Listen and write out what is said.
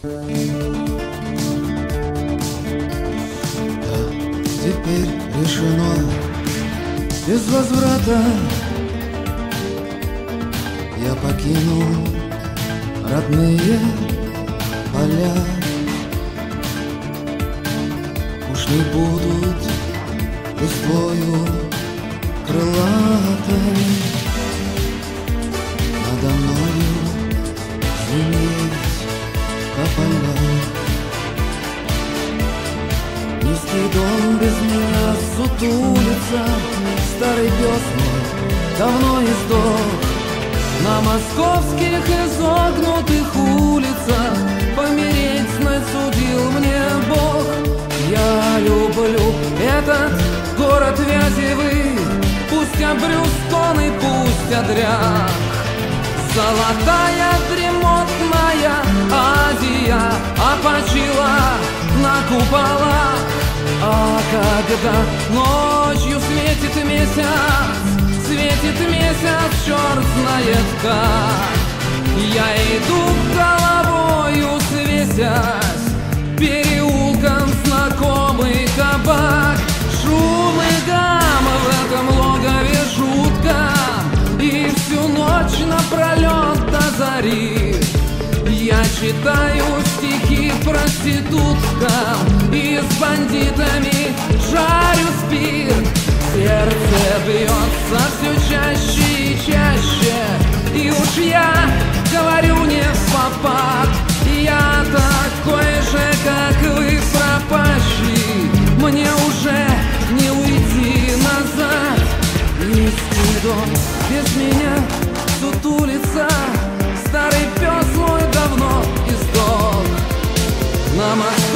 Теперь решено без возврата. Я покину родные поля. Уж не будут листвою крылатой надо мною звенеть тополя. Низкий дом без меня сутулится, старый пес мой давно издох. На московских изогнутых улицах помереть знать судил мне Бог. Я люблю этот город вязевый, пусть обрюзгон и пусть одряг. Золотая дремотная Азия опочила на куполах. А когда ночью светит месяц, черт знает как, я иду головою свесясь переулком знакомый кабак. Шум и гам в этом логове жутком, и всю ночь напролет до зари я читаю стихи проституткам и с бандитами жарю спирт. Сердце бьется все чаще и чаще, и уж я говорю не впопад. Я такой же, как вы, пропащий, мне уже не уйти назад. Низкий дом без меня сутулится, старый пес мой давно издох. На